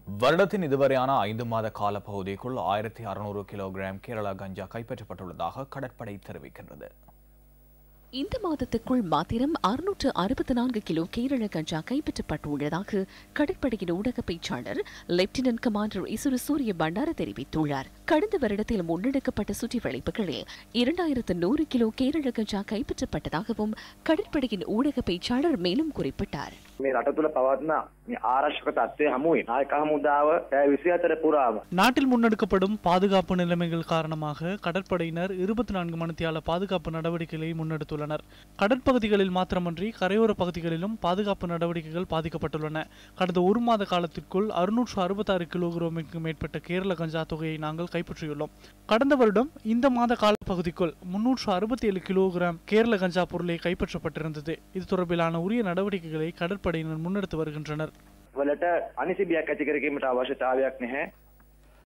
வருடத்தின் இதுவரையான 5 மாத கால பகுதிக்குள் 1600 கிலோகிராம் கேரளா கஞ்சா கைப்பற்றப்பட்டுள்ளதாக கடற்படை தெரிவிக்கின்றது. இந்த மாதத்துக்குள் மாத்திரம் 664 கிலோ கேரள கஞ்சா கைப்பற்றப்பட்டுள்ளதாக கடற்படையின் ஊடக பேச்சாளர் லெப்டினன்ட் கமாண்டர் இசுரு சூரிய பண்டார தெரிவித்துள்ளார். கடந்த வருடத்தில் முன்னெடுக்கப்பட்ட சுற்றிவளைப்புகளில் 2100 கிலோ கேரள கஞ்சா கைப்பற்றப்பட்டதாகவும் கடற்படையின் ஊடக பேச்சாளர் மேலும் குறிப்பிட்டார். நாட்டில் முன்னெடுக்கப்படும் பாதுகாப்பு நிலைமைகள் காரணமாக கடற்படையினர் 24 மணித்தியால பாதுகாப்பு நடவடிக்கைகளை முன்னெடுத்துள்ளனர். கடற்பகுதிகளில் மாத்திரமன்றி கரையோர பகுதிகளிலும் பாதுகாப்பு நடவடிக்கைகள் பாதிக்கப்பட்டுள்ளன. கடந்த ஒரு மாத காலத்திற்குள் 666 கிலோகிராமுக்கு மேற்பட்ட கேரள கஞ்சா தொகையை நாங்கள் கைப்பற்றியுள்ளோம். கடந்த வருடம் இந்த மாத கால பகுதிக்குள் 367 கிலோகிராம் கேரள கஞ்சா பொருளை கைப்பற்றப்பட்டிருந்தது. இது தொடர்பிலான உரிய நடவடிக்கைகளை கடற்படையினர் முன்னெடுத்து வருகின்றனர்.